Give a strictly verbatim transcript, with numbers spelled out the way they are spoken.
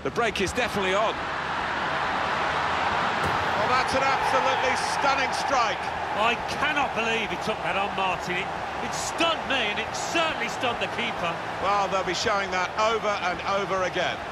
The break is definitely on. Well, that's an absolutely stunning strike. I cannot believe he took that on, Martin. It, it stunned me, and it certainly stunned the keeper. Well, they'll be showing that over and over again.